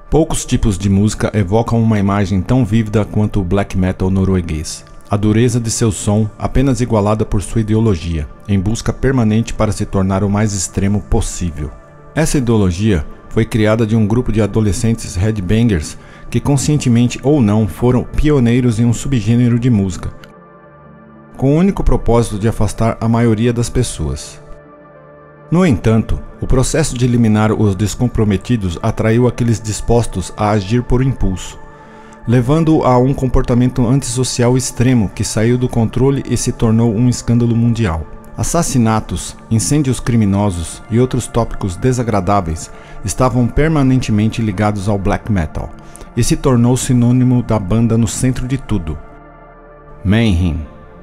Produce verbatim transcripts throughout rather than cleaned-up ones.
Poucos tipos de música evocam uma imagem tão vívida quanto o black metal norueguês. A dureza de seu som apenas igualada por sua ideologia, em busca permanente para se tornar o mais extremo possível. Essa ideologia foi criada de um grupo de adolescentes headbangers que conscientemente ou não foram pioneiros em um subgênero de música, com o único propósito de afastar a maioria das pessoas. No entanto, o processo de eliminar os descomprometidos atraiu aqueles dispostos a agir por impulso, levando a um comportamento antissocial extremo que saiu do controle e se tornou um escândalo mundial. Assassinatos, incêndios criminosos e outros tópicos desagradáveis estavam permanentemente ligados ao black metal, e se tornou sinônimo da banda no centro de tudo. Mayhem.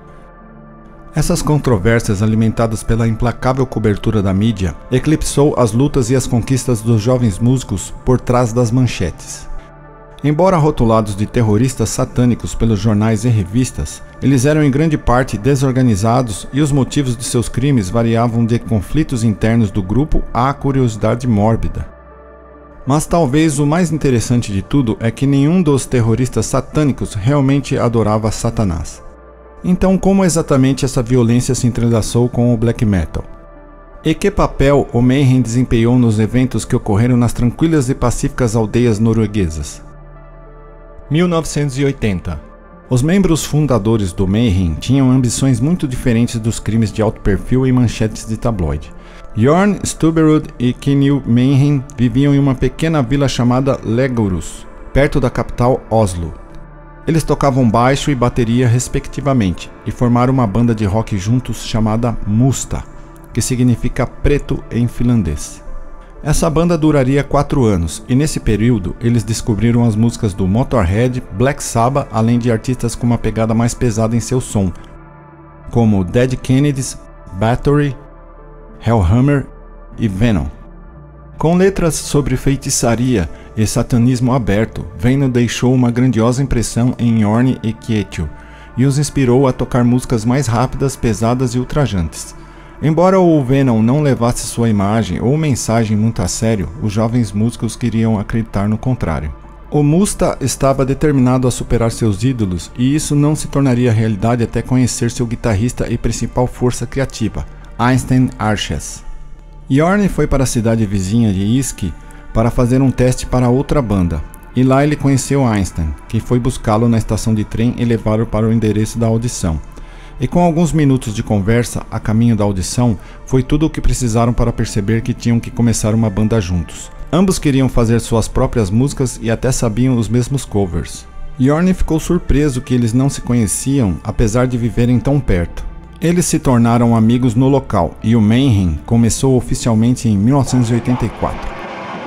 Essas controvérsias, alimentadas pela implacável cobertura da mídia, eclipsou as lutas e as conquistas dos jovens músicos por trás das manchetes. Embora rotulados de terroristas satânicos pelos jornais e revistas, eles eram em grande parte desorganizados e os motivos de seus crimes variavam de conflitos internos do grupo à curiosidade mórbida. Mas talvez o mais interessante de tudo é que nenhum dos terroristas satânicos realmente adorava Satanás. Então, como exatamente essa violência se entrelaçou com o black metal? E que papel o Mayhem desempenhou nos eventos que ocorreram nas tranquilas e pacíficas aldeias norueguesas? mil novecentos e oitenta. Os membros fundadores do Mayhem tinham ambições muito diferentes dos crimes de alto perfil em manchetes de tabloide. Jørn Stubberud e Kjell Mayhem viviam em uma pequena vila chamada Legoros, perto da capital Oslo. Eles tocavam baixo e bateria respectivamente e formaram uma banda de rock juntos chamada Musta, que significa preto em finlandês. Essa banda duraria quatro anos e nesse período eles descobriram as músicas do Motorhead, Black Sabbath, além de artistas com uma pegada mais pesada em seu som, como Dead Kennedys, Bathory, Hellhammer e Venom. Com letras sobre feitiçaria e satanismo aberto, Venom deixou uma grandiosa impressão em Jørn e Kjetil e os inspirou a tocar músicas mais rápidas, pesadas e ultrajantes. Embora o Venom não levasse sua imagem ou mensagem muito a sério, os jovens músicos queriam acreditar no contrário. O Musta estava determinado a superar seus ídolos e isso não se tornaria realidade até conhecer seu guitarrista e principal força criativa, Eystein Arches. Jørn foi para a cidade vizinha de Iski para fazer um teste para outra banda, e lá ele conheceu Eystein, que foi buscá-lo na estação de trem e levá-lo para o endereço da audição. E com alguns minutos de conversa a caminho da audição, foi tudo o que precisaram para perceber que tinham que começar uma banda juntos. Ambos queriam fazer suas próprias músicas e até sabiam os mesmos covers. Jørn ficou surpreso que eles não se conheciam, apesar de viverem tão perto. Eles se tornaram amigos no local e o Mayhem começou oficialmente em mil novecentos e oitenta e quatro.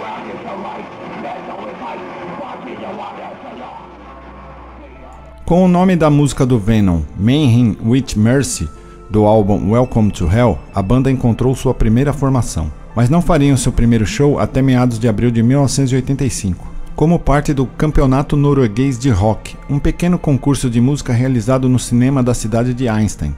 Com o nome da música do Venom, Mayhem with Mercy, do álbum Welcome to Hell, a banda encontrou sua primeira formação, mas não fariam seu primeiro show até meados de abril de mil novecentos e oitenta e cinco, como parte do Campeonato Norueguês de Rock, um pequeno concurso de música realizado no cinema da cidade de Einstein.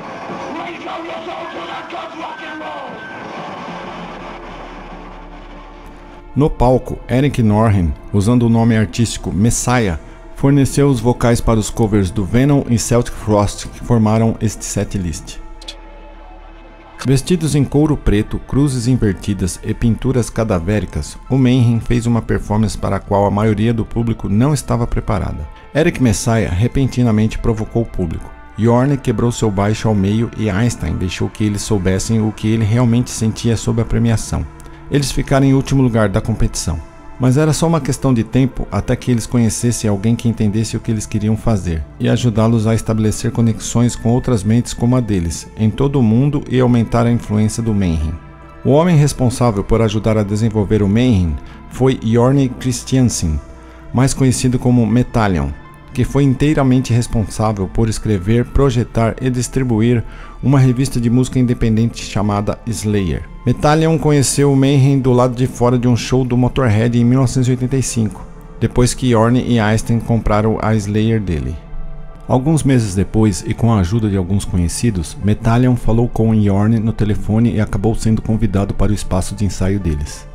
No palco, Erik Norhen, usando o nome artístico Messiah, forneceu os vocais para os covers do Venom e Celtic Frost que formaram este setlist. Vestidos em couro preto, cruzes invertidas e pinturas cadavéricas, o Mayhem fez uma performance para a qual a maioria do público não estava preparada. Erik Messiah repentinamente provocou o público. Jørn quebrou seu baixo ao meio e Eystein deixou que eles soubessem o que ele realmente sentia sobre a premiação. Eles ficaram em último lugar da competição. Mas era só uma questão de tempo até que eles conhecessem alguém que entendesse o que eles queriam fazer e ajudá-los a estabelecer conexões com outras mentes como a deles, em todo o mundo e aumentar a influência do Mayhem. O homem responsável por ajudar a desenvolver o Mayhem foi Jørn Christiansen, mais conhecido como Metallion, que foi inteiramente responsável por escrever, projetar e distribuir uma revista de música independente chamada Slayer. Metallion conheceu o Mayhem do lado de fora de um show do Motorhead em mil novecentos e oitenta e cinco, depois que Jørn e Eystein compraram a Slayer dele. Alguns meses depois, e com a ajuda de alguns conhecidos, Metallion falou com Jørn no telefone e acabou sendo convidado para o espaço de ensaio deles.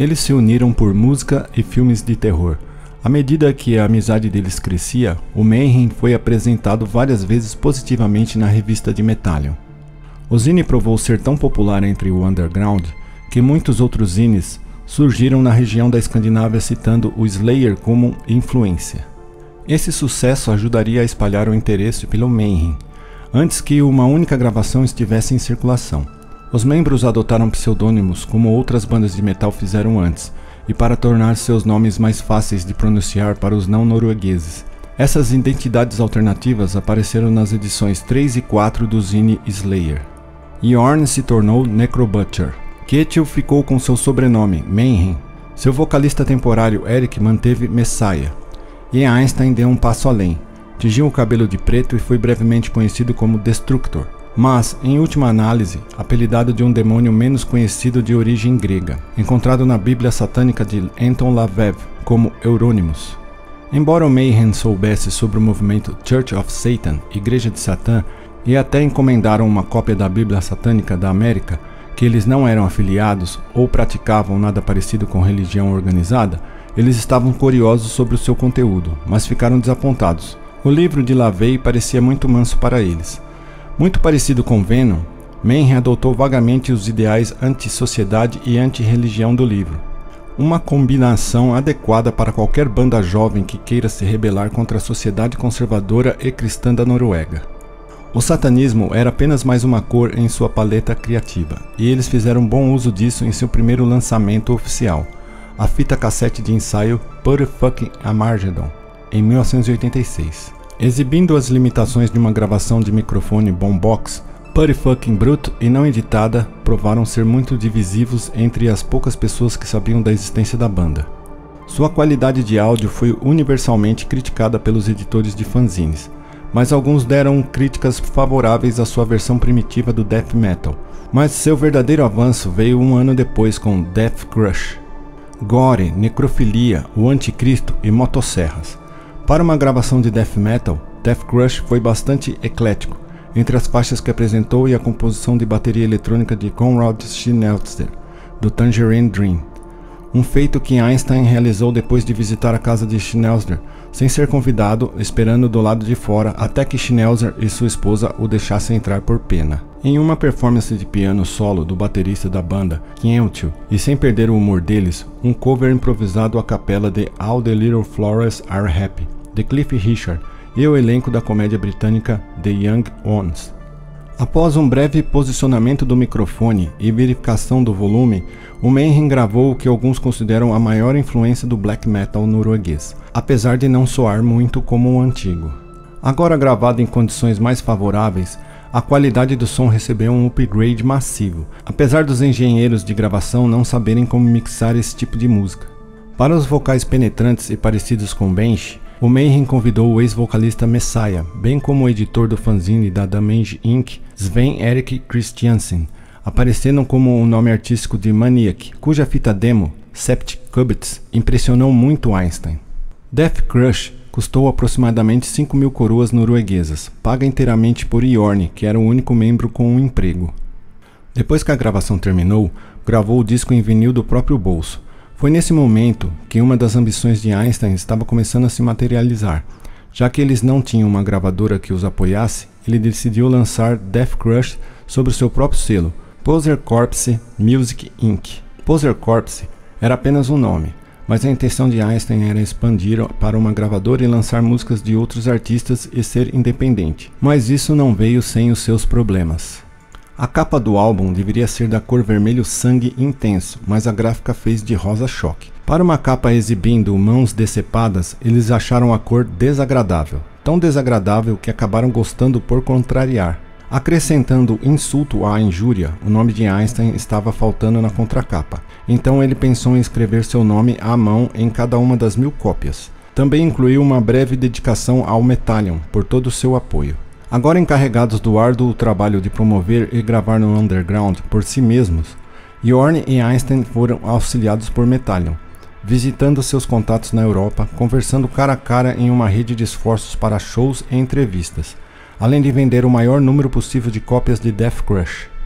Eles se uniram por música e filmes de terror. À medida que a amizade deles crescia, o Mayhem foi apresentado várias vezes positivamente na revista de Metallica. O zine provou ser tão popular entre o underground que muitos outros zines surgiram na região da Escandinávia citando o Slayer como influência. Esse sucesso ajudaria a espalhar o interesse pelo Mayhem, antes que uma única gravação estivesse em circulação. Os membros adotaram pseudônimos como outras bandas de metal fizeram antes, e para tornar seus nomes mais fáceis de pronunciar para os não noruegueses. Essas identidades alternativas apareceram nas edições três e quatro do zine Slayer. Bjorn se tornou Necrobutcher. Kjetil ficou com seu sobrenome, Mayhem. Seu vocalista temporário Eric manteve Messiah. E Einstein deu um passo além. Tingiu o cabelo de preto e foi brevemente conhecido como Destructor, mas, em última análise, apelidado de um demônio menos conhecido de origem grega, encontrado na Bíblia satânica de Anton LaVey como Euronymous. Embora o Mayhem soubesse sobre o movimento Church of Satan, Igreja de Satã, e até encomendaram uma cópia da Bíblia satânica da América, que eles não eram afiliados ou praticavam nada parecido com religião organizada, eles estavam curiosos sobre o seu conteúdo, mas ficaram desapontados. O livro de LaVey parecia muito manso para eles. Muito parecido com Venom, Mayhem adotou vagamente os ideais anti-sociedade e anti-religião do livro. Uma combinação adequada para qualquer banda jovem que queira se rebelar contra a sociedade conservadora e cristã da Noruega. O satanismo era apenas mais uma cor em sua paleta criativa, e eles fizeram bom uso disso em seu primeiro lançamento oficial, a fita cassete de ensaio Putty Fucking Armageddon, em mil novecentos e oitenta e seis. Exibindo as limitações de uma gravação de microfone boombox, Putty Fucking Brute e não editada provaram ser muito divisivos entre as poucas pessoas que sabiam da existência da banda. Sua qualidade de áudio foi universalmente criticada pelos editores de fanzines, mas alguns deram críticas favoráveis à sua versão primitiva do death metal, mas seu verdadeiro avanço veio um ano depois com Death Crush. Gore, necrofilia, o anticristo e motosserras. Para uma gravação de death metal, Death Crush foi bastante eclético, entre as faixas que apresentou e a composição de bateria eletrônica de Konrad Schnelzer, do Tangerine Dream. Um feito que Einstein realizou depois de visitar a casa de Schnelzer, sem ser convidado, esperando do lado de fora até que Schnelzer e sua esposa o deixassem entrar por pena. Em uma performance de piano solo do baterista da banda, Kjetil, e sem perder o humor deles, um cover improvisado a capela de All the Little Flowers Are Happy, de Cliff Richard, e o elenco da comédia britânica The Young Ones. Após um breve posicionamento do microfone e verificação do volume, o Mayhem gravou o que alguns consideram a maior influência do black metal norueguês, apesar de não soar muito como o antigo. Agora gravado em condições mais favoráveis, a qualidade do som recebeu um upgrade massivo, apesar dos engenheiros de gravação não saberem como mixar esse tipo de música. Para os vocais penetrantes e parecidos com Banshee, o Mayhem convidou o ex-vocalista Messiah, bem como o editor do fanzine da Damage incorporated, Sven Erik Christiansen, aparecendo como o nome artístico de Maniac, cuja fita demo, Septic Cubits, impressionou muito Einstein. Death Crush custou aproximadamente cinco mil coroas norueguesas, paga inteiramente por Bjorn, que era o único membro com um emprego. Depois que a gravação terminou, gravou o disco em vinil do próprio bolso. Foi nesse momento que uma das ambições de Einstein estava começando a se materializar. Já que eles não tinham uma gravadora que os apoiasse, ele decidiu lançar Death Crush sobre o seu próprio selo, Poser Corpse Music incorporated. Poser Corpse era apenas um nome, mas a intenção de Einstein era expandir para uma gravadora e lançar músicas de outros artistas e ser independente, mas isso não veio sem os seus problemas. A capa do álbum deveria ser da cor vermelho sangue intenso, mas a gráfica fez de rosa choque. Para uma capa exibindo mãos decepadas, eles acharam a cor desagradável, tão desagradável que acabaram gostando por contrariar. Acrescentando insulto à injúria, o nome de Einstein estava faltando na contracapa, então ele pensou em escrever seu nome à mão em cada uma das mil cópias. Também incluiu uma breve dedicação ao Metallica por todo o seu apoio. Agora encarregados do árduo trabalho de promover e gravar no underground por si mesmos, Bjorn e Einstein foram auxiliados por Metallica, visitando seus contatos na Europa, conversando cara a cara em uma rede de esforços para shows e entrevistas, além de vender o maior número possível de cópias de Death Crush.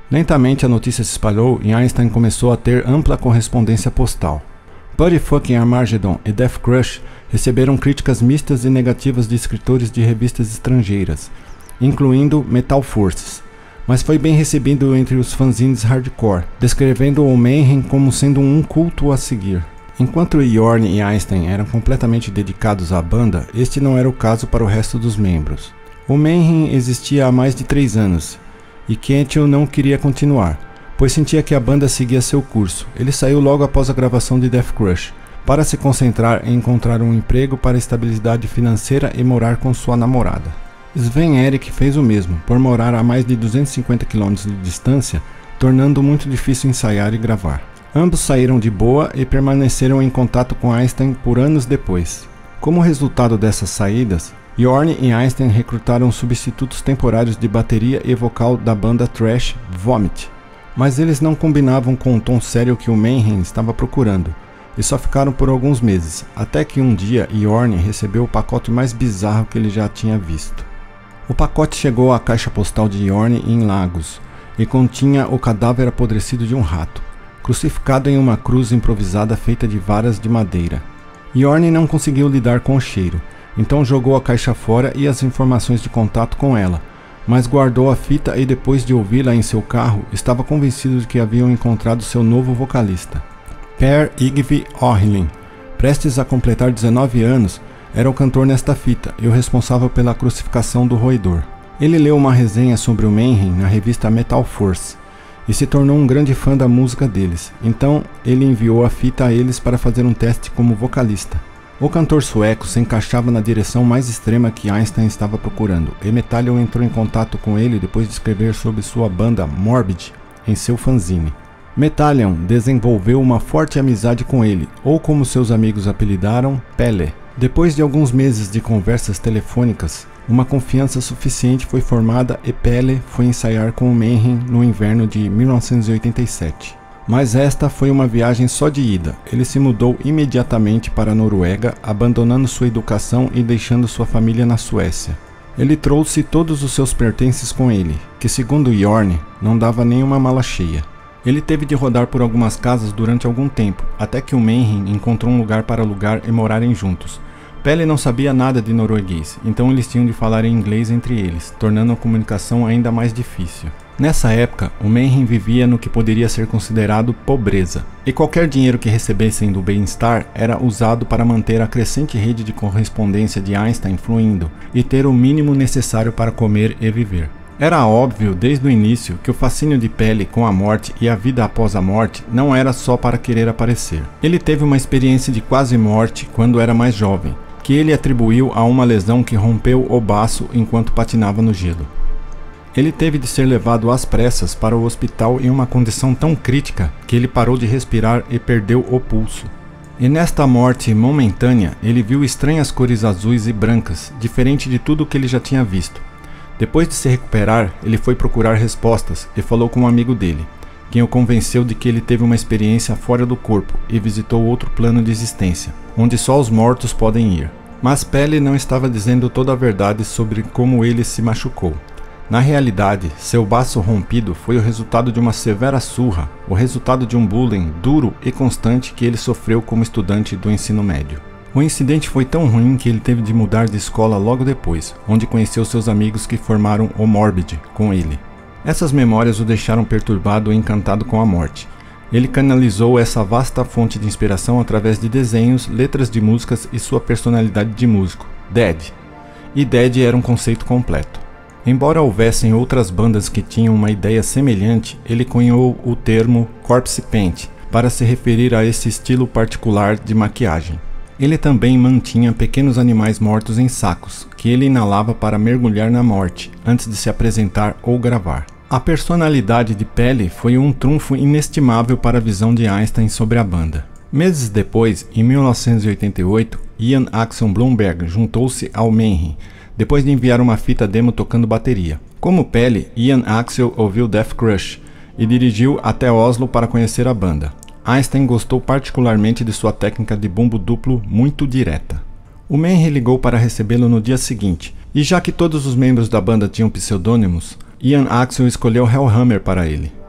Lentamente a notícia se espalhou e Einstein começou a ter ampla correspondência postal. Buddy Fucking Armageddon e Death Crush receberam críticas mistas e negativas de escritores de revistas estrangeiras, incluindo Metal Forces, mas foi bem recebido entre os fanzines hardcore, descrevendo o Mayhem como sendo um culto a seguir. Enquanto Bjorn e Einstein eram completamente dedicados à banda, este não era o caso para o resto dos membros. O Mayhem existia há mais de três anos, e Quentin não queria continuar, pois sentia que a banda seguia seu curso. Ele saiu logo após a gravação de Death Crush, para se concentrar em encontrar um emprego para estabilidade financeira e morar com sua namorada. Sven Erik fez o mesmo, por morar a mais de duzentos e cinquenta quilômetros de distância, tornando muito difícil ensaiar e gravar. Ambos saíram de boa e permaneceram em contato com Einstein por anos depois. Como resultado dessas saídas, Bjorn e Einstein recrutaram substitutos temporários de bateria e vocal da banda thrash Vomit, mas eles não combinavam com o tom sério que o Mayhem estava procurando, e só ficaram por alguns meses, até que um dia Bjorn recebeu o pacote mais bizarro que ele já tinha visto. O pacote chegou à caixa postal de Bjorn em Lagos, e continha o cadáver apodrecido de um rato, crucificado em uma cruz improvisada feita de varas de madeira. Bjorn não conseguiu lidar com o cheiro, então jogou a caixa fora e as informações de contato com ela, mas guardou a fita e depois de ouvi-la em seu carro, estava convencido de que haviam encontrado seu novo vocalista. Per Yngwie Ohlin, prestes a completar dezenove anos, era o cantor nesta fita e o responsável pela crucificação do roedor. Ele leu uma resenha sobre o Mayhem na revista Metal Force e se tornou um grande fã da música deles, então ele enviou a fita a eles para fazer um teste como vocalista. O cantor sueco se encaixava na direção mais extrema que Einstein estava procurando, e Metallion entrou em contato com ele depois de escrever sobre sua banda Morbid em seu fanzine. Metallion desenvolveu uma forte amizade com ele, ou como seus amigos apelidaram, Pele. Depois de alguns meses de conversas telefônicas, uma confiança suficiente foi formada e Pele foi ensaiar com o Mayhem no inverno de mil novecentos e oitenta e sete. Mas esta foi uma viagem só de ida. Ele se mudou imediatamente para a Noruega, abandonando sua educação e deixando sua família na Suécia. Ele trouxe todos os seus pertences com ele, que segundo Bjorn, não dava nenhuma mala cheia. Ele teve de rodar por algumas casas durante algum tempo, até que o Mayhem encontrou um lugar para alugar e morarem juntos. Pele não sabia nada de norueguês, então eles tinham de falar em inglês entre eles, tornando a comunicação ainda mais difícil. Nessa época, o Mayhem vivia no que poderia ser considerado pobreza, e qualquer dinheiro que recebessem do bem-estar era usado para manter a crescente rede de correspondência de Einstein fluindo e ter o mínimo necessário para comer e viver. Era óbvio desde o início que o fascínio de Pele com a morte e a vida após a morte não era só para querer aparecer. Ele teve uma experiência de quase morte quando era mais jovem, que ele atribuiu a uma lesão que rompeu o baço enquanto patinava no gelo. Ele teve de ser levado às pressas para o hospital em uma condição tão crítica que ele parou de respirar e perdeu o pulso. E nesta morte momentânea, ele viu estranhas cores azuis e brancas, diferente de tudo o que ele já tinha visto. Depois de se recuperar, ele foi procurar respostas e falou com um amigo dele, quem o convenceu de que ele teve uma experiência fora do corpo e visitou outro plano de existência, onde só os mortos podem ir. Mas Pele não estava dizendo toda a verdade sobre como ele se machucou. Na realidade, seu baço rompido foi o resultado de uma severa surra, o resultado de um bullying duro e constante que ele sofreu como estudante do ensino médio. O incidente foi tão ruim que ele teve de mudar de escola logo depois, onde conheceu seus amigos que formaram o Morbid com ele. Essas memórias o deixaram perturbado e encantado com a morte. Ele canalizou essa vasta fonte de inspiração através de desenhos, letras de músicas e sua personalidade de músico, Dead. E Dead era um conceito completo. Embora houvessem outras bandas que tinham uma ideia semelhante, ele cunhou o termo Corpse Paint para se referir a esse estilo particular de maquiagem. Ele também mantinha pequenos animais mortos em sacos, que ele inalava para mergulhar na morte, antes de se apresentar ou gravar. A personalidade de Pele foi um trunfo inestimável para a visão de Einstein sobre a banda. Meses depois, em mil novecentos e oitenta e oito, Ian Axel Blumberg juntou-se ao Mayhem, depois de enviar uma fita demo tocando bateria. Como Pele, Ian Axel ouviu Death Crush e dirigiu até Oslo para conhecer a banda. Einstein gostou particularmente de sua técnica de bumbo duplo muito direta. O Mayhem ligou para recebê-lo no dia seguinte, e já que todos os membros da banda tinham pseudônimos, Ian Axel escolheu Hellhammer para ele.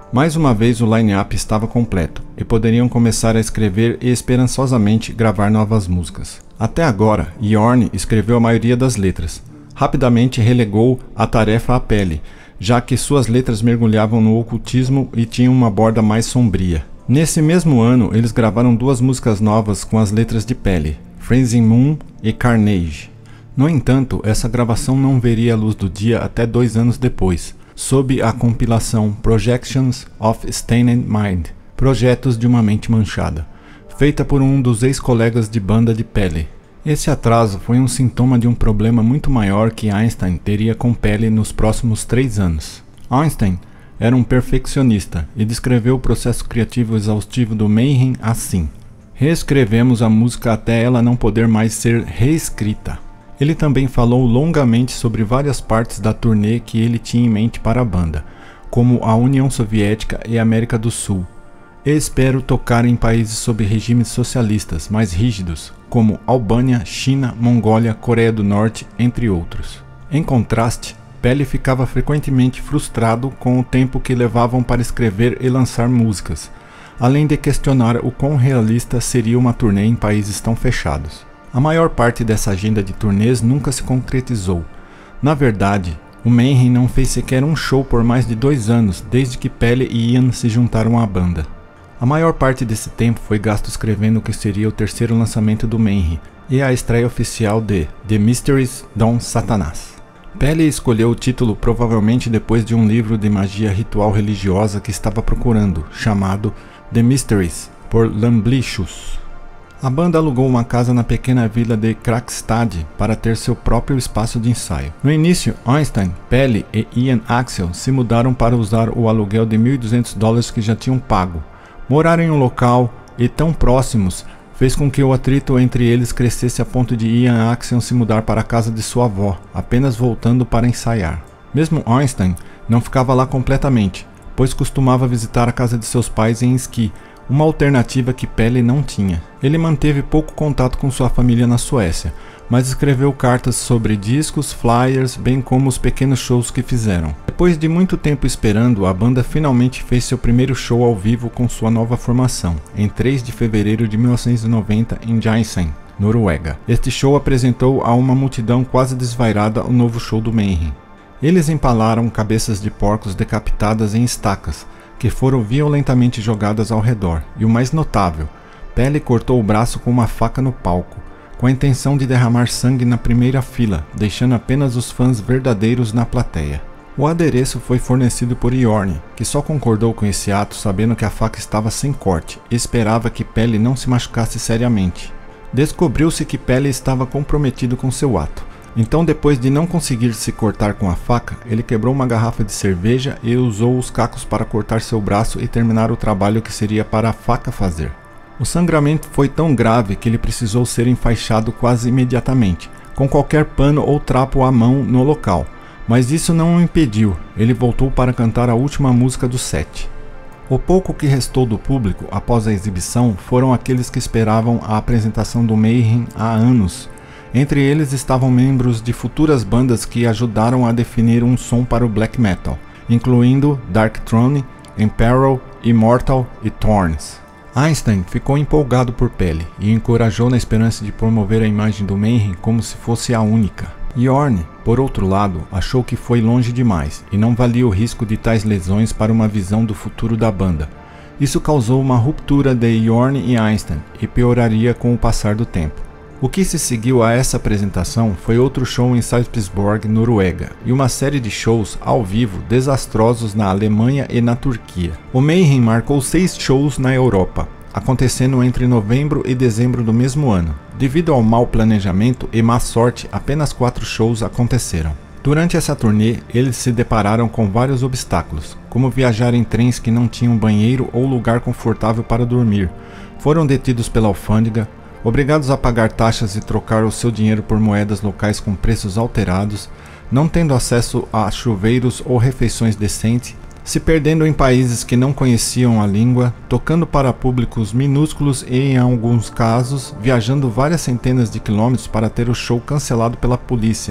Mais uma vez o line-up estava completo, e poderiam começar a escrever e esperançosamente gravar novas músicas. Até agora, Bjorn escreveu a maioria das letras. Rapidamente relegou a tarefa a Pelle, já que suas letras mergulhavam no ocultismo e tinham uma borda mais sombria. Nesse mesmo ano, eles gravaram duas músicas novas com as letras de Pelle, Freezing Moon e Carnage. No entanto, essa gravação não veria a luz do dia até dois anos depois, sob a compilação Projections of Stained Mind, Projetos de uma Mente Manchada, feita por um dos ex-colegas de banda de Pelle. Esse atraso foi um sintoma de um problema muito maior que Einstein teria com Pelle nos próximos três anos. Einstein era um perfeccionista e descreveu o processo criativo exaustivo do Mayhem assim: reescrevemos a música até ela não poder mais ser reescrita. Ele também falou longamente sobre várias partes da turnê que ele tinha em mente para a banda, como a União Soviética e a América do Sul. E espero tocar em países sob regimes socialistas mais rígidos, como Albânia, China, Mongólia, Coreia do Norte, entre outros. Em contraste, Pelle ficava frequentemente frustrado com o tempo que levavam para escrever e lançar músicas, além de questionar o quão realista seria uma turnê em países tão fechados. A maior parte dessa agenda de turnês nunca se concretizou. Na verdade, o Mayhem não fez sequer um show por mais de dois anos desde que Pelle e Ian se juntaram à banda. A maior parte desse tempo foi gasto escrevendo o que seria o terceiro lançamento do Mayhem e a estreia oficial de The Mysteries Don Satanás. Pelle escolheu o título provavelmente depois de um livro de magia ritual religiosa que estava procurando, chamado The Mysteries, por Lamblichus. A banda alugou uma casa na pequena vila de Krakstad para ter seu próprio espaço de ensaio. No início, Einstein, Pelle e Ian Axel se mudaram para usar o aluguel de mil e duzentos dólares que já tinham pago. Morar em um local e tão próximos fez com que o atrito entre eles crescesse a ponto de Ian Axel se mudar para a casa de sua avó, apenas voltando para ensaiar. Mesmo Einstein não ficava lá completamente, pois costumava visitar a casa de seus pais em esqui, uma alternativa que Pelle não tinha. Ele manteve pouco contato com sua família na Suécia, mas escreveu cartas sobre discos, flyers, bem como os pequenos shows que fizeram. Depois de muito tempo esperando, a banda finalmente fez seu primeiro show ao vivo com sua nova formação, em três de fevereiro de mil novecentos e noventa em Gjessen, Noruega. Este show apresentou a uma multidão quase desvairada o novo show do Mayhem. Eles empalaram cabeças de porcos decapitadas em estacas, que foram violentamente jogadas ao redor, e o mais notável, Pelle cortou o braço com uma faca no palco, com a intenção de derramar sangue na primeira fila, deixando apenas os fãs verdadeiros na plateia. O adereço foi fornecido por Bjorn, que só concordou com esse ato sabendo que a faca estava sem corte e esperava que Pelle não se machucasse seriamente. Descobriu-se que Pelle estava comprometido com seu ato. Então, depois de não conseguir se cortar com a faca, ele quebrou uma garrafa de cerveja e usou os cacos para cortar seu braço e terminar o trabalho que seria para a faca fazer. O sangramento foi tão grave que ele precisou ser enfaixado quase imediatamente, com qualquer pano ou trapo à mão no local, mas isso não o impediu, ele voltou para cantar a última música do set. O pouco que restou do público após a exibição foram aqueles que esperavam a apresentação do Mayhem há anos. Entre eles estavam membros de futuras bandas que ajudaram a definir um som para o black metal, incluindo Dark Throne, Imperil, Immortal e Thorns. Einstein ficou empolgado por Pelle e encorajou na esperança de promover a imagem do Mayhem como se fosse a única. Bjorn, por outro lado, achou que foi longe demais e não valia o risco de tais lesões para uma visão do futuro da banda. Isso causou uma ruptura de Bjorn e Einstein e pioraria com o passar do tempo. O que se seguiu a essa apresentação foi outro show em Sarpsborg, Noruega, e uma série de shows ao vivo desastrosos na Alemanha e na Turquia. O Mayhem marcou seis shows na Europa, acontecendo entre novembro e dezembro do mesmo ano. Devido ao mau planejamento e má sorte, apenas quatro shows aconteceram. Durante essa turnê, eles se depararam com vários obstáculos, como viajar em trens que não tinham banheiro ou lugar confortável para dormir. Foram detidos pela alfândega, obrigados a pagar taxas e trocar o seu dinheiro por moedas locais com preços alterados, não tendo acesso a chuveiros ou refeições decentes, se perdendo em países que não conheciam a língua, tocando para públicos minúsculos e, em alguns casos, viajando várias centenas de quilômetros para ter o show cancelado pela polícia,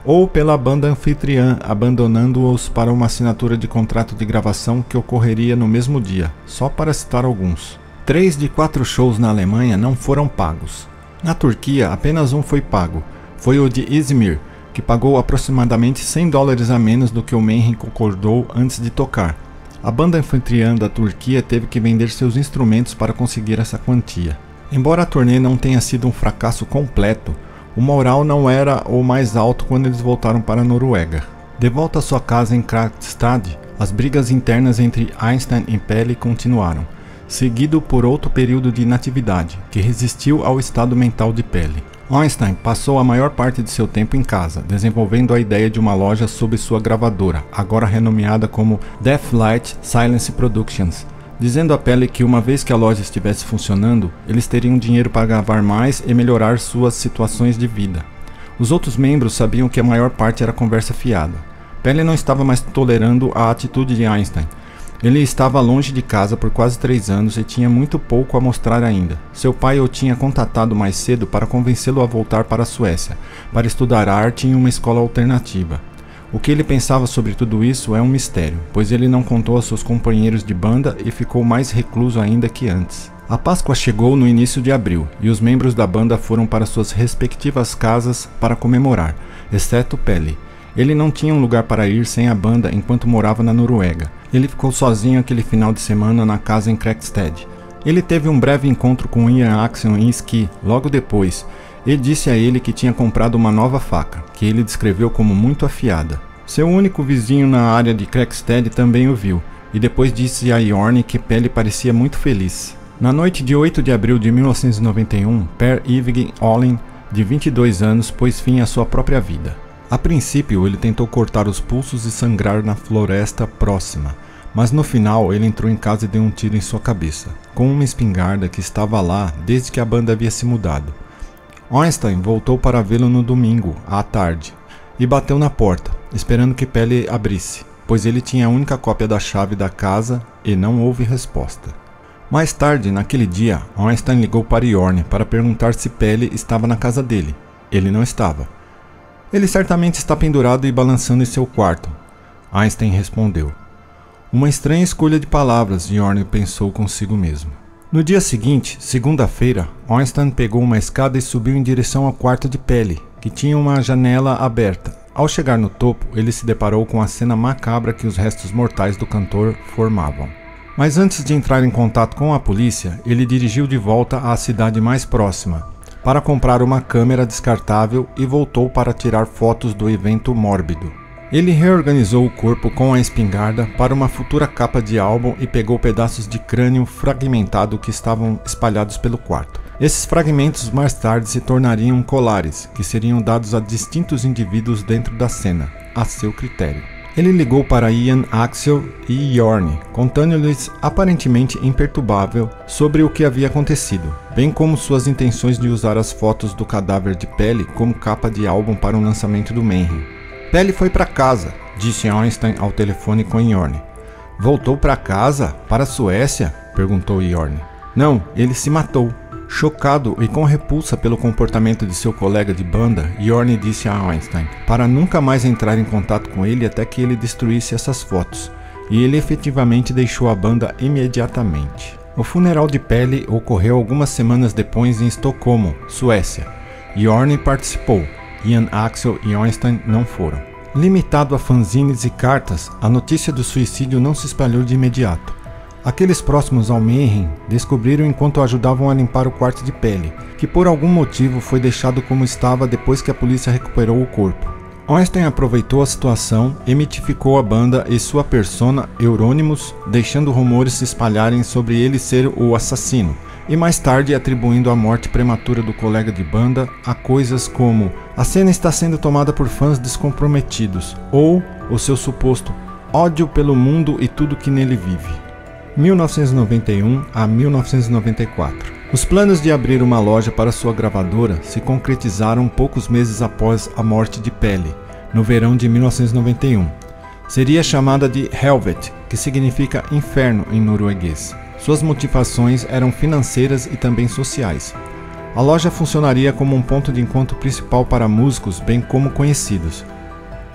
ou pela banda anfitriã, abandonando-os para uma assinatura de contrato de gravação que ocorreria no mesmo dia, só para citar alguns. Três de quatro shows na Alemanha não foram pagos. Na Turquia, apenas um foi pago. Foi o de Izmir, que pagou aproximadamente cem dólares a menos do que o Mayhem concordou antes de tocar. A banda anfitriã da Turquia teve que vender seus instrumentos para conseguir essa quantia. Embora a turnê não tenha sido um fracasso completo, o moral não era o mais alto quando eles voltaram para a Noruega. De volta à sua casa em Krakstad, as brigas internas entre Einstein e Pelle continuaram, seguido por outro período de inatividade, que resistiu ao estado mental de Pelle. Einstein passou a maior parte de seu tempo em casa, desenvolvendo a ideia de uma loja sob sua gravadora, agora renomeada como Deathlight Silence Productions, dizendo a Pelle que uma vez que a loja estivesse funcionando, eles teriam dinheiro para gravar mais e melhorar suas situações de vida. Os outros membros sabiam que a maior parte era conversa fiada. Pelle não estava mais tolerando a atitude de Einstein. Ele estava longe de casa por quase três anos e tinha muito pouco a mostrar ainda. Seu pai o tinha contatado mais cedo para convencê-lo a voltar para a Suécia, para estudar arte em uma escola alternativa. O que ele pensava sobre tudo isso é um mistério, pois ele não contou a seus companheiros de banda e ficou mais recluso ainda que antes. A Páscoa chegou no início de abril, e os membros da banda foram para suas respectivas casas para comemorar, exceto Pelle. Ele não tinha um lugar para ir sem a banda enquanto morava na Noruega. Ele ficou sozinho aquele final de semana na casa em Krakstad. Ele teve um breve encontro com Ian Axel em esqui logo depois, e disse a ele que tinha comprado uma nova faca, que ele descreveu como muito afiada. Seu único vizinho na área de Krakstad também o viu, e depois disse a Jorn que Pelle parecia muito feliz. Na noite de oito de abril de mil novecentos e noventa e um, Per Ivig Olin, de vinte e dois anos, pôs fim à sua própria vida. A princípio, ele tentou cortar os pulsos e sangrar na floresta próxima, mas no final ele entrou em casa e deu um tiro em sua cabeça, com uma espingarda que estava lá desde que a banda havia se mudado. Einstein voltou para vê-lo no domingo, à tarde, e bateu na porta, esperando que Pelle abrisse, pois ele tinha a única cópia da chave da casa e não houve resposta. Mais tarde, naquele dia, Einstein ligou para Jorn para perguntar se Pelle estava na casa dele. Ele não estava. Ele certamente está pendurado e balançando em seu quarto, Einstein respondeu. Uma estranha escolha de palavras, Jorn pensou consigo mesmo. No dia seguinte, segunda-feira, Einstein pegou uma escada e subiu em direção ao quarto de Pelle, que tinha uma janela aberta. Ao chegar no topo, ele se deparou com a cena macabra que os restos mortais do cantor formavam. Mas antes de entrar em contato com a polícia, ele dirigiu de volta à cidade mais próxima, para comprar uma câmera descartável e voltou para tirar fotos do evento mórbido. Ele reorganizou o corpo com a espingarda para uma futura capa de álbum e pegou pedaços de crânio fragmentado que estavam espalhados pelo quarto. Esses fragmentos mais tarde se tornariam colares, que seriam dados a distintos indivíduos dentro da cena, a seu critério. Ele ligou para Ian Axel e Jorn, contando-lhes aparentemente imperturbável sobre o que havia acontecido, bem como suas intenções de usar as fotos do cadáver de Pelle como capa de álbum para o lançamento do Mayhem. Pelle foi para casa, disse Einstein ao telefone com Jorn. Voltou para casa? Para a Suécia? Perguntou Jorn. Não, ele se matou. Chocado e com repulsa pelo comportamento de seu colega de banda, Jorn disse a Einstein para nunca mais entrar em contato com ele até que ele destruísse essas fotos, e ele efetivamente deixou a banda imediatamente. O funeral de Pelle ocorreu algumas semanas depois em Estocolmo, Suécia. Jorn participou, Ian Axel e Einstein não foram. Limitado a fanzines e cartas, a notícia do suicídio não se espalhou de imediato. Aqueles próximos ao Mayhem descobriram enquanto ajudavam a limpar o quarto de Pelle, que por algum motivo foi deixado como estava depois que a polícia recuperou o corpo. Einstein aproveitou a situação e mitificou a banda e sua persona Euronymous, deixando rumores se espalharem sobre ele ser o assassino, e mais tarde atribuindo a morte prematura do colega de banda a coisas como a cena está sendo tomada por fãs descomprometidos, ou o seu suposto ódio pelo mundo e tudo que nele vive. mil novecentos e noventa e um a mil novecentos e noventa e quatro. Os planos de abrir uma loja para sua gravadora se concretizaram poucos meses após a morte de Pelle, no verão de mil novecentos e noventa e um. Seria chamada de Helvete, que significa inferno em norueguês. Suas motivações eram financeiras e também sociais. A loja funcionaria como um ponto de encontro principal para músicos bem como conhecidos,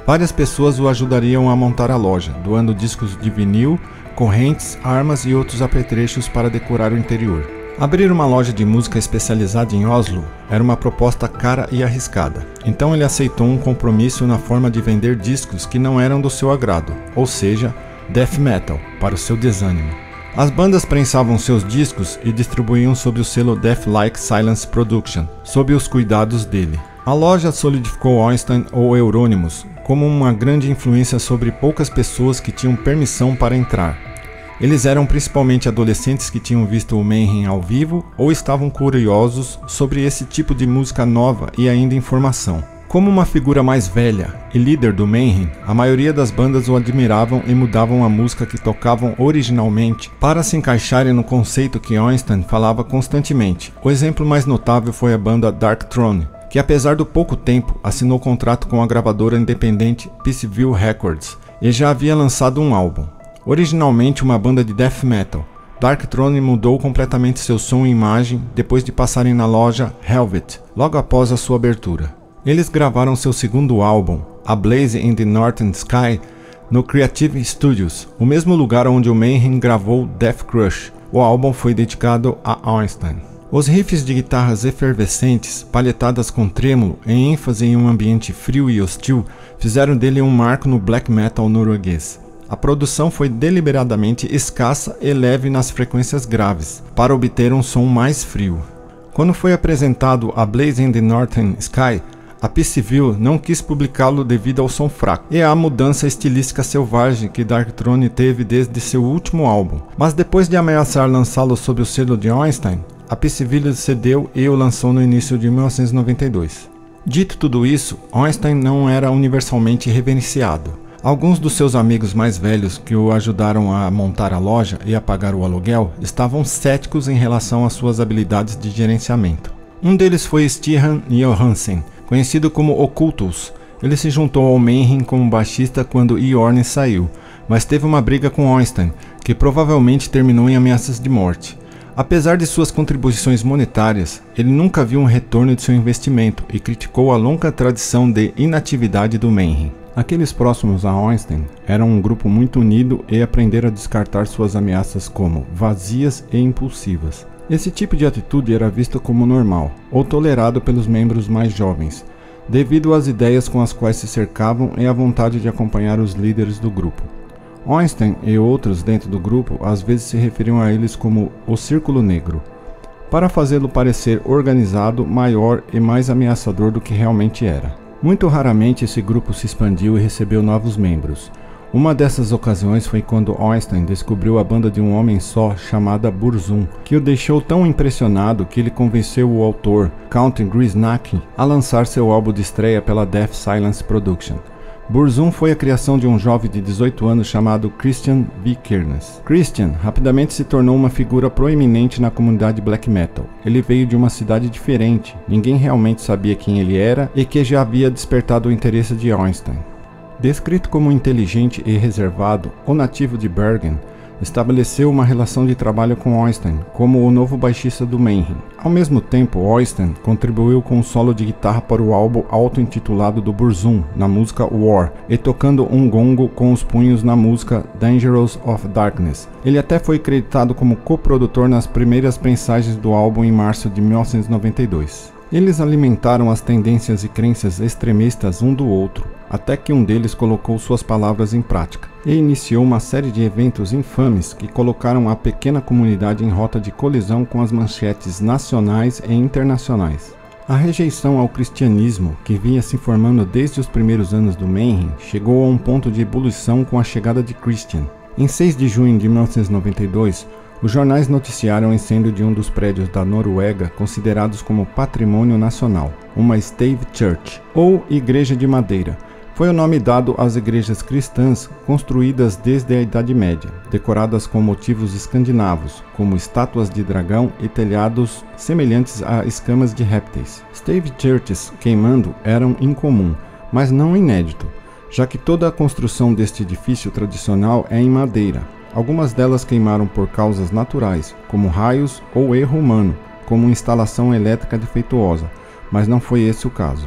Várias pessoas o ajudariam a montar a loja, doando discos de vinil, correntes, armas e outros apetrechos para decorar o interior. Abrir uma loja de música especializada em Oslo era uma proposta cara e arriscada, então ele aceitou um compromisso na forma de vender discos que não eram do seu agrado, ou seja, death metal, para o seu desânimo. As bandas prensavam seus discos e distribuíam sob o selo Death Like Silence Production, sob os cuidados dele. A loja solidificou Ornstein ou Euronymous como uma grande influência sobre poucas pessoas que tinham permissão para entrar. Eles eram principalmente adolescentes que tinham visto o Mayhem ao vivo ou estavam curiosos sobre esse tipo de música nova e ainda em formação. Como uma figura mais velha e líder do Mayhem, a maioria das bandas o admiravam e mudavam a música que tocavam originalmente para se encaixarem no conceito que Ornstein falava constantemente. O exemplo mais notável foi a banda Dark Throne, que apesar do pouco tempo assinou contrato com a gravadora independente Peaceville Records e já havia lançado um álbum. Originalmente uma banda de death metal, Dark Throne mudou completamente seu som e imagem depois de passarem na loja Helvet, logo após a sua abertura. Eles gravaram seu segundo álbum, A Blaze in the Northern Sky, no Creative Studios, o mesmo lugar onde o Mayhem gravou Death Crush. O álbum foi dedicado a Ornstein. Os riffs de guitarras efervescentes, palhetadas com trêmulo, em ênfase em um ambiente frio e hostil, fizeram dele um marco no black metal norueguês. A produção foi deliberadamente escassa e leve nas frequências graves, para obter um som mais frio. Quando foi apresentado A Blaze in the Northern Sky, a Peaceville não quis publicá-lo devido ao som fraco e à mudança estilística selvagem que Dark Throne teve desde seu último álbum, mas depois de ameaçar lançá-lo sob o selo de Ornstein, a Peaceville cedeu e o lançou no início de mil novecentos e noventa e dois. Dito tudo isso, Ornstein não era universalmente reverenciado. Alguns dos seus amigos mais velhos que o ajudaram a montar a loja e a pagar o aluguel estavam céticos em relação às suas habilidades de gerenciamento. Um deles foi Stian Johansen, conhecido como Occultus. Ele se juntou ao Mayhem como baixista quando Iorn saiu, mas teve uma briga com Ornstein, que provavelmente terminou em ameaças de morte. Apesar de suas contribuições monetárias, ele nunca viu um retorno de seu investimento e criticou a longa tradição de inatividade do Mayhem. Aqueles próximos a Ornstein eram um grupo muito unido e aprenderam a descartar suas ameaças como vazias e impulsivas. Esse tipo de atitude era visto como normal, ou tolerado pelos membros mais jovens, devido às ideias com as quais se cercavam e à vontade de acompanhar os líderes do grupo. Ornstein e outros dentro do grupo às vezes se referiam a eles como o Círculo Negro, para fazê-lo parecer organizado, maior e mais ameaçador do que realmente era. Muito raramente esse grupo se expandiu e recebeu novos membros. Uma dessas ocasiões foi quando Ornstein descobriu a banda de um homem só chamada Burzum, que o deixou tão impressionado que ele convenceu o autor, Count Grisnacki, a lançar seu álbum de estreia pela Death Silence Production. Burzum foi a criação de um jovem de dezoito anos chamado Christian Vikernes. Christian rapidamente se tornou uma figura proeminente na comunidade black metal. Ele veio de uma cidade diferente, ninguém realmente sabia quem ele era e que já havia despertado o interesse de Ornstein. Descrito como inteligente e reservado, o nativo de Bergen estabeleceu uma relação de trabalho com Ornstein como o novo baixista do Mayhem. Ao mesmo tempo, Ornstein contribuiu com um solo de guitarra para o álbum auto-intitulado do Burzum, na música War, e tocando um gongo com os punhos na música Dangerous of Darkness. Ele até foi creditado como coprodutor nas primeiras prensagens do álbum em março de mil novecentos e noventa e dois. Eles alimentaram as tendências e crenças extremistas um do outro, até que um deles colocou suas palavras em prática, e iniciou uma série de eventos infames que colocaram a pequena comunidade em rota de colisão com as manchetes nacionais e internacionais. A rejeição ao cristianismo, que vinha se formando desde os primeiros anos do Mayhem, chegou a um ponto de ebulição com a chegada de Christian. Em seis de junho de mil novecentos e noventa e dois, os jornais noticiaram o incêndio de um dos prédios da Noruega considerados como Patrimônio Nacional, uma Stave Church, ou Igreja de Madeira. Foi o nome dado às igrejas cristãs construídas desde a Idade Média, decoradas com motivos escandinavos, como estátuas de dragão e telhados semelhantes a escamas de répteis. Stave Churches queimando eram incomum, mas não inédito, já que toda a construção deste edifício tradicional é em madeira. Algumas delas queimaram por causas naturais, como raios ou erro humano, como instalação elétrica defeituosa, mas não foi esse o caso.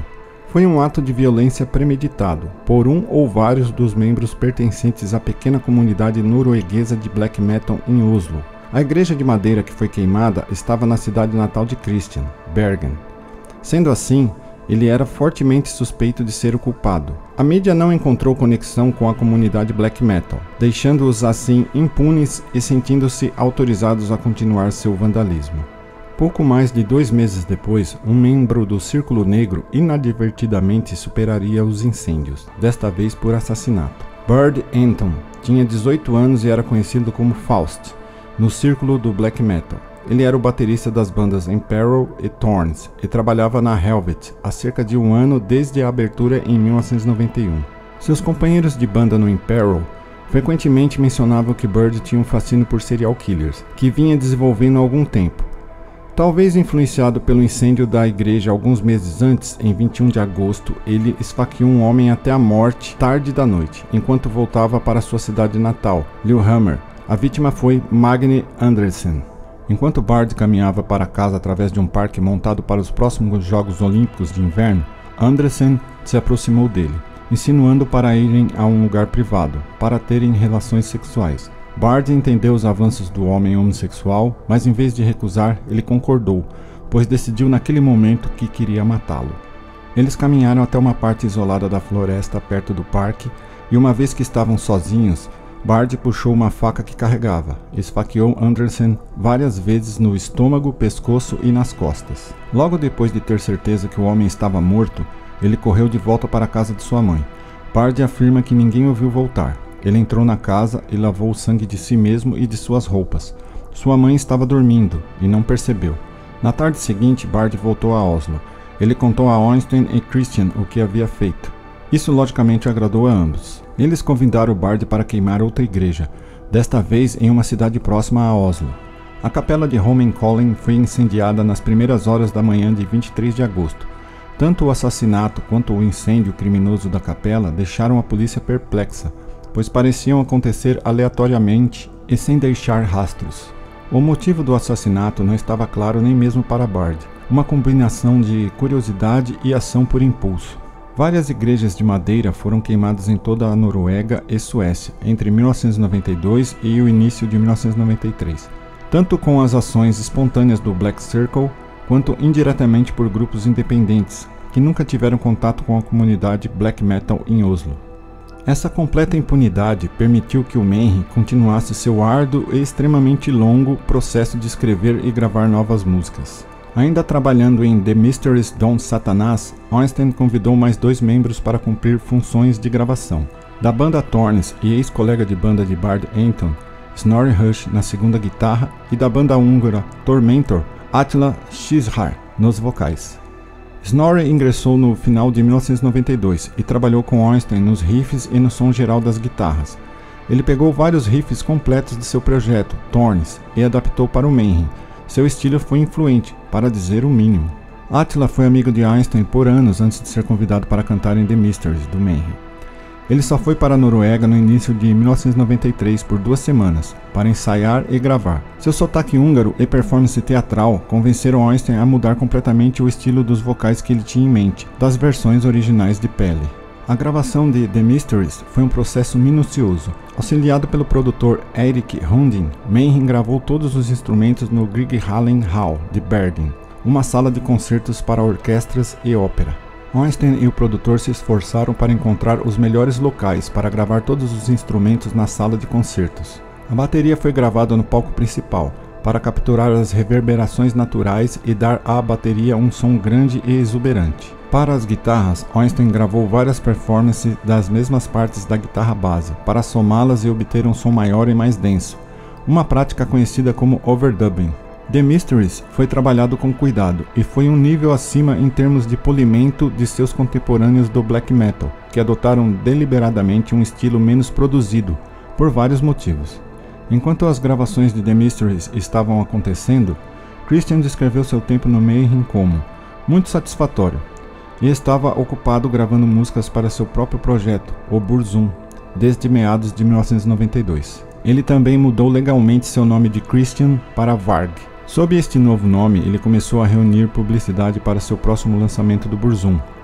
Foi um ato de violência premeditado por um ou vários dos membros pertencentes à pequena comunidade norueguesa de black metal em Oslo. A igreja de madeira que foi queimada estava na cidade natal de Christian, Bergen. Sendo assim, ele era fortemente suspeito de ser o culpado. A mídia não encontrou conexão com a comunidade black metal, deixando-os assim impunes e sentindo-se autorizados a continuar seu vandalismo. Pouco mais de dois meses depois, um membro do Círculo Negro inadvertidamente superaria os incêndios, desta vez por assassinato. Bard Anton tinha dezoito anos e era conhecido como Faust, no círculo do black metal. Ele era o baterista das bandas Imperil e Thorns e trabalhava na Helvet há cerca de um ano desde a abertura em mil novecentos e noventa e um. Seus companheiros de banda no Imperil frequentemente mencionavam que Bard tinha um fascínio por serial killers, que vinha desenvolvendo há algum tempo. Talvez influenciado pelo incêndio da igreja alguns meses antes, em vinte e um de agosto, ele esfaqueou um homem até a morte tarde da noite, enquanto voltava para sua cidade natal, Lillehammer. A vítima foi Magne Andersen. Enquanto Bard caminhava para casa através de um parque montado para os próximos Jogos Olímpicos de Inverno, Andersen se aproximou dele, insinuando para irem a um lugar privado, para terem relações sexuais. Bard entendeu os avanços do homem homossexual, mas em vez de recusar, ele concordou, pois decidiu naquele momento que queria matá-lo. Eles caminharam até uma parte isolada da floresta perto do parque, e uma vez que estavam sozinhos, Bard puxou uma faca que carregava e esfaqueou Andersen várias vezes no estômago, pescoço e nas costas. Logo depois de ter certeza que o homem estava morto, ele correu de volta para a casa de sua mãe. Bard afirma que ninguém o viu voltar. Ele entrou na casa e lavou o sangue de si mesmo e de suas roupas. Sua mãe estava dormindo e não percebeu. Na tarde seguinte, Bard voltou a Oslo. Ele contou a Øystein e Christian o que havia feito. Isso logicamente agradou a ambos. Eles convidaram Bard para queimar outra igreja, desta vez em uma cidade próxima a Oslo. A capela de Holmenkollen foi incendiada nas primeiras horas da manhã de vinte e três de agosto. Tanto o assassinato quanto o incêndio criminoso da capela deixaram a polícia perplexa, pois pareciam acontecer aleatoriamente e sem deixar rastros. O motivo do assassinato não estava claro nem mesmo para Bard, uma combinação de curiosidade e ação por impulso. Várias igrejas de madeira foram queimadas em toda a Noruega e Suécia entre mil novecentos e noventa e dois e o início de mil novecentos e noventa e três, tanto com as ações espontâneas do Black Circle, quanto indiretamente por grupos independentes, que nunca tiveram contato com a comunidade black metal em Oslo. Essa completa impunidade permitiu que o Mayhem continuasse seu árduo e extremamente longo processo de escrever e gravar novas músicas. Ainda trabalhando em The Mysteries Don Satanás, Øystein convidou mais dois membros para cumprir funções de gravação. Da banda Thorns e ex-colega de banda de Bard Anton, Snorri Rush na segunda guitarra, e da banda húngara Tormentor, Attila Szilárd nos vocais. Snorri ingressou no final de mil novecentos e noventa e dois e trabalhou com Øystein nos riffs e no som geral das guitarras. Ele pegou vários riffs completos de seu projeto, Thorns, e adaptou para o Mayhem. Seu estilo foi influente, para dizer o mínimo. Attila foi amigo de Øystein por anos antes de ser convidado para cantar em The Mysteries, do Mayhem. Ele só foi para a Noruega no início de mil novecentos e noventa e três por duas semanas, para ensaiar e gravar. Seu sotaque húngaro e performance teatral convenceram Øystein a mudar completamente o estilo dos vocais que ele tinha em mente, das versões originais de Pelle. A gravação de The Mysteries foi um processo minucioso. Auxiliado pelo produtor Eirik Hundin, Mayhem gravou todos os instrumentos no Grieghallen Hall de Bergen, uma sala de concertos para orquestras e ópera. Øystein e o produtor se esforçaram para encontrar os melhores locais para gravar todos os instrumentos na sala de concertos. A bateria foi gravada no palco principal, para capturar as reverberações naturais e dar à bateria um som grande e exuberante. Para as guitarras, Øystein gravou várias performances das mesmas partes da guitarra base, para somá-las e obter um som maior e mais denso, uma prática conhecida como overdubbing. The Mysteries foi trabalhado com cuidado e foi um nível acima em termos de polimento de seus contemporâneos do black metal, que adotaram deliberadamente um estilo menos produzido, por vários motivos. Enquanto as gravações de The Mysteries estavam acontecendo, Christian descreveu seu tempo no Mayhem como muito satisfatório, e estava ocupado gravando músicas para seu próprio projeto, o Burzum, desde meados de mil novecentos e noventa e dois. Ele também mudou legalmente seu nome de Christian para Varg. Sob este novo nome, ele começou a reunir publicidade para seu próximo lançamento do Burzum,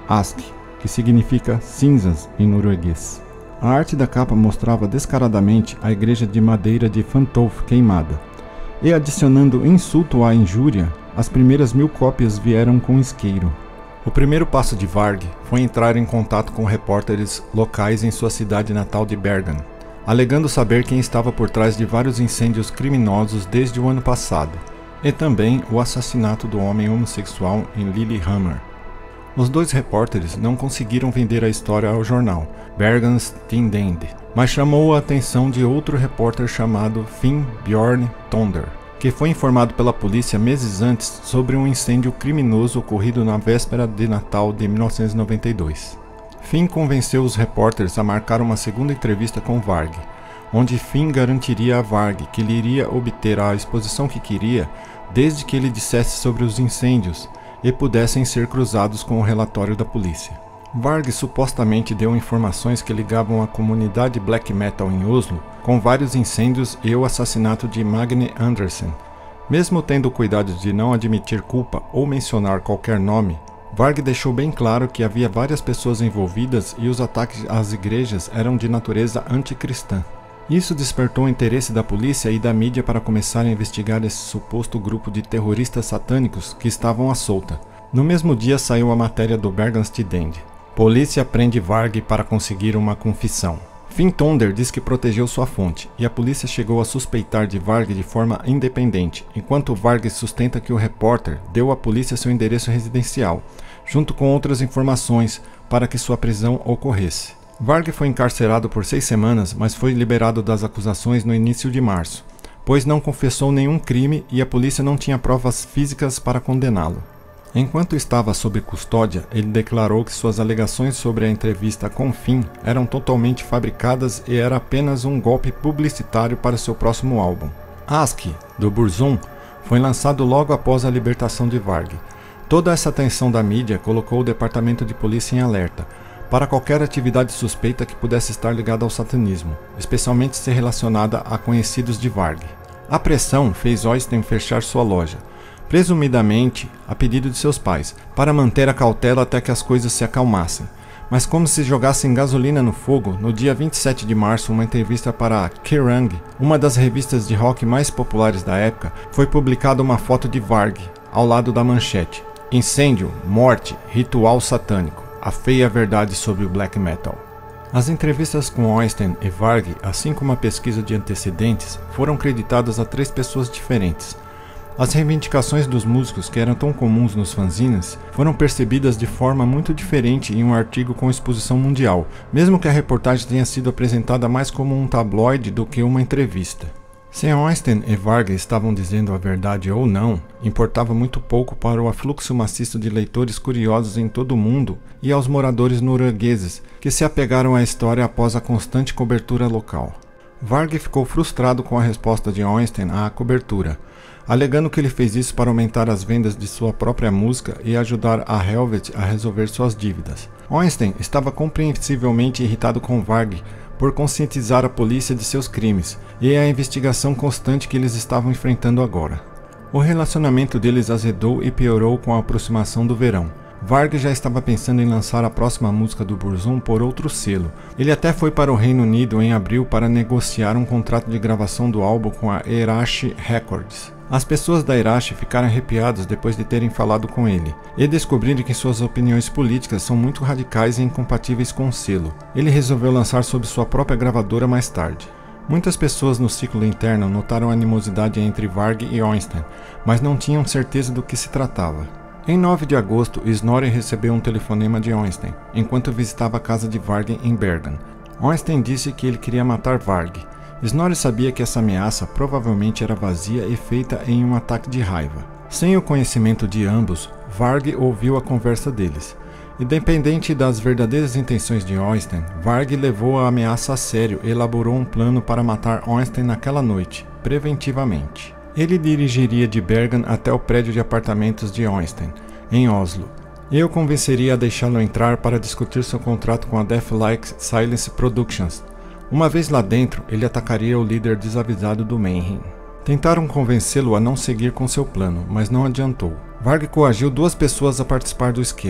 Ask, que significa cinzas em norueguês. A arte da capa mostrava descaradamente a igreja de madeira de Fantolf queimada. E adicionando insulto à injúria, as primeiras mil cópias vieram com isqueiro. O primeiro passo de Varg foi entrar em contato com repórteres locais em sua cidade natal de Bergen, alegando saber quem estava por trás de vários incêndios criminosos desde o ano passado, e também o assassinato do homem homossexual em Lillehammer. Os dois repórteres não conseguiram vender a história ao jornal Bergens Tidende, mas chamou a atenção de outro repórter chamado Finn Bjorn Tonder, que foi informado pela polícia meses antes sobre um incêndio criminoso ocorrido na véspera de Natal de mil novecentos e noventa e dois. Finn convenceu os repórteres a marcar uma segunda entrevista com Varg, onde Finn garantiria a Varg que ele iria obter a exposição que queria desde que ele dissesse sobre os incêndios e pudessem ser cruzados com o relatório da polícia. Varg supostamente deu informações que ligavam a comunidade black metal em Oslo com vários incêndios e o assassinato de Magne Andersen. Mesmo tendo cuidado de não admitir culpa ou mencionar qualquer nome, Varg deixou bem claro que havia várias pessoas envolvidas e os ataques às igrejas eram de natureza anticristã. Isso despertou o interesse da polícia e da mídia para começar a investigar esse suposto grupo de terroristas satânicos que estavam à solta. No mesmo dia saiu a matéria do Bergens Tidende. Polícia prende Varg para conseguir uma confissão. Finn Tonder diz que protegeu sua fonte, e a polícia chegou a suspeitar de Varg de forma independente, enquanto Varg sustenta que o repórter deu à polícia seu endereço residencial, junto com outras informações, para que sua prisão ocorresse. Varg foi encarcerado por seis semanas, mas foi liberado das acusações no início de março, pois não confessou nenhum crime e a polícia não tinha provas físicas para condená-lo. Enquanto estava sob custódia, ele declarou que suas alegações sobre a entrevista com Finn eram totalmente fabricadas e era apenas um golpe publicitário para seu próximo álbum. Ask, do Burzum, foi lançado logo após a libertação de Varg. Toda essa atenção da mídia colocou o departamento de polícia em alerta para qualquer atividade suspeita que pudesse estar ligada ao satanismo, especialmente se relacionada a conhecidos de Varg. A pressão fez Oystein fechar sua loja, presumidamente a pedido de seus pais, para manter a cautela até que as coisas se acalmassem. Mas como se jogassem gasolina no fogo, no dia vinte e sete de março, uma entrevista para a Kerrang, uma das revistas de rock mais populares da época, foi publicada uma foto de Varg, ao lado da manchete: Incêndio, morte, ritual satânico, a feia verdade sobre o black metal. As entrevistas com Oystein e Varg, assim como a pesquisa de antecedentes, foram creditadas a três pessoas diferentes. As reivindicações dos músicos, que eram tão comuns nos fanzines, foram percebidas de forma muito diferente em um artigo com exposição mundial, mesmo que a reportagem tenha sido apresentada mais como um tabloide do que uma entrevista. Se Oystein e Varg estavam dizendo a verdade ou não, importava muito pouco para o afluxo maciço de leitores curiosos em todo o mundo e aos moradores noruegueses, que se apegaram à história após a constante cobertura local. Varg ficou frustrado com a resposta de Oystein à cobertura, alegando que ele fez isso para aumentar as vendas de sua própria música e ajudar a Helvet a resolver suas dívidas. Oystein estava compreensivelmente irritado com Varg por conscientizar a polícia de seus crimes e a investigação constante que eles estavam enfrentando agora. O relacionamento deles azedou e piorou com a aproximação do verão. Varg já estava pensando em lançar a próxima música do Burzum por outro selo. Ele até foi para o Reino Unido em abril para negociar um contrato de gravação do álbum com a Erash Records. As pessoas da Erash ficaram arrepiadas depois de terem falado com ele, e descobriram que suas opiniões políticas são muito radicais e incompatíveis com o selo. Ele resolveu lançar sob sua própria gravadora mais tarde. Muitas pessoas no ciclo interno notaram a animosidade entre Varg e Oystein, mas não tinham certeza do que se tratava. Em nove de agosto, Snorri recebeu um telefonema de Oystein, enquanto visitava a casa de Varg em Bergen. Oystein disse que ele queria matar Varg. Snorri sabia que essa ameaça provavelmente era vazia e feita em um ataque de raiva. Sem o conhecimento de ambos, Varg ouviu a conversa deles. Independente das verdadeiras intenções de Oystein, Varg levou a ameaça a sério e elaborou um plano para matar Oystein naquela noite, preventivamente. Ele dirigiria de Bergen até o prédio de apartamentos de Oystein, em Oslo, e o convenceria a deixá-lo entrar para discutir seu contrato com a Deathlike Silence Productions. Uma vez lá dentro, ele atacaria o líder desavisado do Mayhem. Tentaram convencê-lo a não seguir com seu plano, mas não adiantou. Varg coagiu duas pessoas a participar do esquema.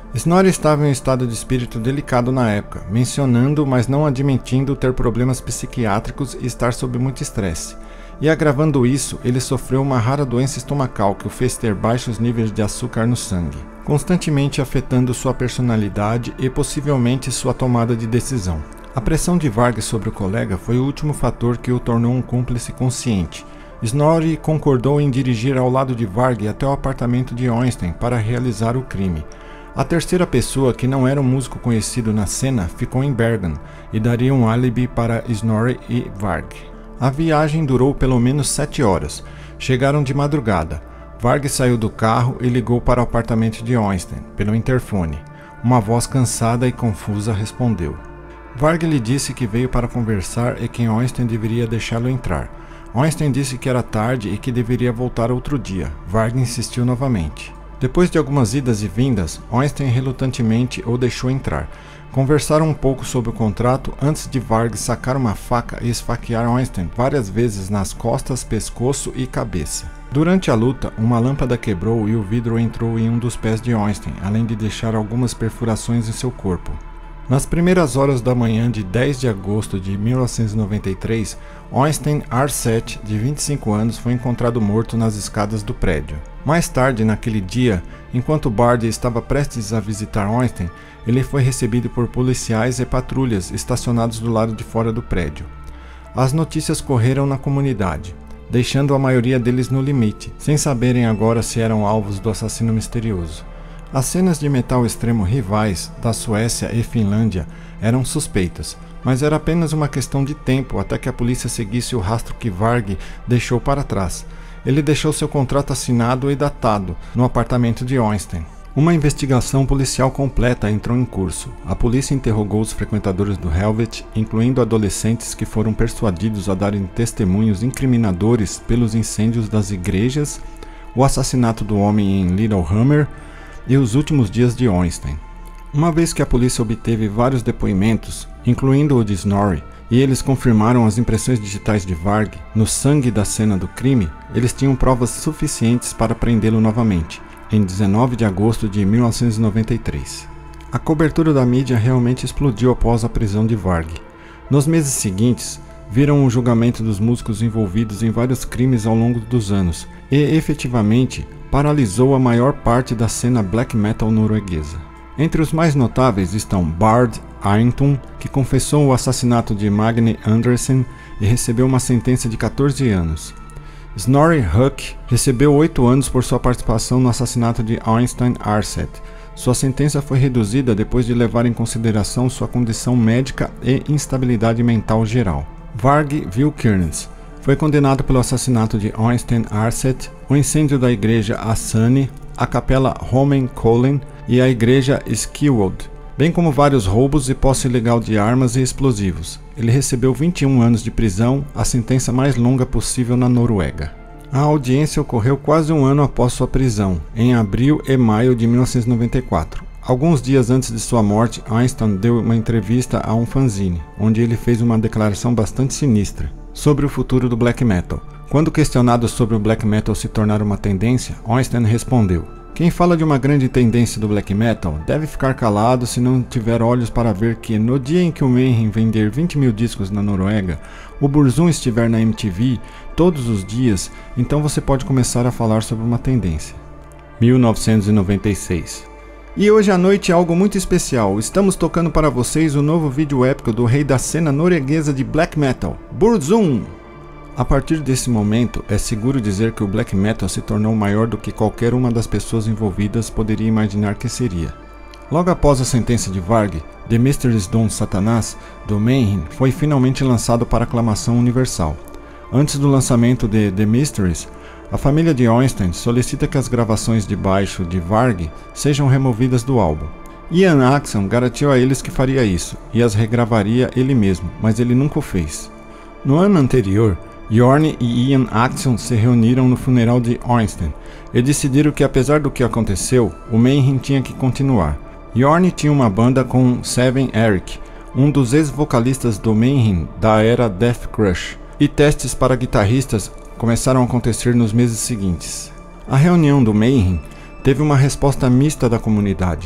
Snorri estava em um estado de espírito delicado na época, mencionando, mas não admitindo ter problemas psiquiátricos e estar sob muito estresse. E agravando isso, ele sofreu uma rara doença estomacal que o fez ter baixos níveis de açúcar no sangue, constantemente afetando sua personalidade e possivelmente sua tomada de decisão. A pressão de Varg sobre o colega foi o último fator que o tornou um cúmplice consciente. Snorri concordou em dirigir ao lado de Varg até o apartamento de Ornstein para realizar o crime. A terceira pessoa, que não era um músico conhecido na cena, ficou em Bergen e daria um álibi para Snorri e Varg. A viagem durou pelo menos sete horas. Chegaram de madrugada. Varg saiu do carro e ligou para o apartamento de Ornstein, pelo interfone. Uma voz cansada e confusa respondeu. Varg lhe disse que veio para conversar e que Ornstein deveria deixá-lo entrar. Ornstein disse que era tarde e que deveria voltar outro dia. Varg insistiu novamente. Depois de algumas idas e vindas, Ornstein relutantemente o deixou entrar. Conversaram um pouco sobre o contrato antes de Varg sacar uma faca e esfaquear Ornstein várias vezes nas costas, pescoço e cabeça. Durante a luta, uma lâmpada quebrou e o vidro entrou em um dos pés de Ornstein, além de deixar algumas perfurações em seu corpo. Nas primeiras horas da manhã de dez de agosto de mil novecentos e noventa e três, Ornstein Arset, de vinte e cinco anos, foi encontrado morto nas escadas do prédio. Mais tarde naquele dia, enquanto Bard estava prestes a visitar Ornstein, ele foi recebido por policiais e patrulhas estacionados do lado de fora do prédio. As notícias correram na comunidade, deixando a maioria deles no limite, sem saberem agora se eram alvos do assassino misterioso. As cenas de metal extremo rivais da Suécia e Finlândia eram suspeitas, mas era apenas uma questão de tempo até que a polícia seguisse o rastro que Varg deixou para trás. Ele deixou seu contrato assinado e datado no apartamento de Ornstein. Uma investigação policial completa entrou em curso. A polícia interrogou os frequentadores do Helvet, incluindo adolescentes que foram persuadidos a darem testemunhos incriminadores pelos incêndios das igrejas, o assassinato do homem em Littlehammer e os últimos dias de Ornstein. Uma vez que a polícia obteve vários depoimentos, incluindo o de Snorri, e eles confirmaram as impressões digitais de Varg no sangue da cena do crime, eles tinham provas suficientes para prendê-lo novamente, em dezenove de agosto de mil novecentos e noventa e três. A cobertura da mídia realmente explodiu após a prisão de Varg. Nos meses seguintes, viram o julgamento dos músicos envolvidos em vários crimes ao longo dos anos, e efetivamente paralisou a maior parte da cena black metal norueguesa. Entre os mais notáveis estão Bard Arnton, que confessou o assassinato de Magne Andersen e recebeu uma sentença de quatorze anos. Snorri Huck recebeu oito anos por sua participação no assassinato de Ornstein Arset. Sua sentença foi reduzida depois de levar em consideração sua condição médica e instabilidade mental geral. Varg Vikernes foi condenado pelo assassinato de Ornstein Arset, o incêndio da igreja Asani, a capela Holmenkollen e a igreja Skjold, bem como vários roubos e posse ilegal de armas e explosivos. Ele recebeu vinte e um anos de prisão, a sentença mais longa possível na Noruega. A audiência ocorreu quase um ano após sua prisão, em abril e maio de mil novecentos e noventa e quatro. Alguns dias antes de sua morte, Einstein deu uma entrevista a um fanzine, onde ele fez uma declaração bastante sinistra sobre o futuro do black metal. Quando questionado sobre o black metal se tornar uma tendência, Ornstein respondeu: "Quem fala de uma grande tendência do black metal deve ficar calado se não tiver olhos para ver que, no dia em que o Mayhem vender vinte mil discos na Noruega, o Burzum estiver na M T V todos os dias, então você pode começar a falar sobre uma tendência." mil novecentos e noventa e seis. E hoje à noite é algo muito especial. Estamos tocando para vocês o novo vídeo épico do rei da cena norueguesa de black metal, Burzum. A partir desse momento, é seguro dizer que o black metal se tornou maior do que qualquer uma das pessoas envolvidas poderia imaginar que seria. Logo após a sentença de Varg, The Mysteries Don Satanás, do Mayhem, foi finalmente lançado para aclamação universal. Antes do lançamento de The Mysteries, a família de Ornstein solicita que as gravações de baixo de Varg sejam removidas do álbum. Ian Axel garantiu a eles que faria isso, e as regravaria ele mesmo, mas ele nunca o fez. No ano anterior, Jorn e Ian Axel se reuniram no funeral de Ornstein e decidiram que, apesar do que aconteceu, o Mayhem tinha que continuar. Jorn tinha uma banda com Seven Eric, um dos ex-vocalistas do Mayhem da era Death Crush, e testes para guitarristas começaram a acontecer nos meses seguintes. A reunião do Mayhem teve uma resposta mista da comunidade.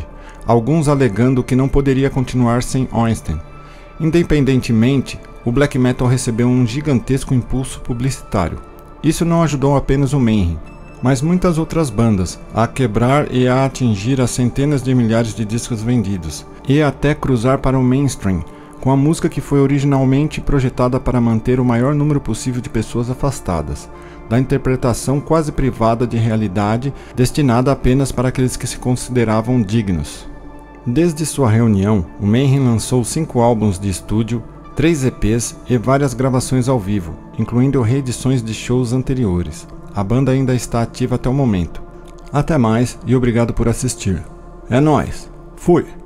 alguns alegando que não poderia continuar sem Ornstein. Independentemente, o black metal recebeu um gigantesco impulso publicitário. Isso não ajudou apenas o Mayhem, mas muitas outras bandas a quebrar e a atingir as centenas de milhares de discos vendidos, e até cruzar para o mainstream, com a música que foi originalmente projetada para manter o maior número possível de pessoas afastadas da interpretação quase privada de realidade destinada apenas para aqueles que se consideravam dignos. Desde sua reunião, o Mayhem lançou cinco álbuns de estúdio, três E Ps e várias gravações ao vivo, incluindo reedições de shows anteriores. A banda ainda está ativa até o momento. Até mais e obrigado por assistir. É nóis! Fui!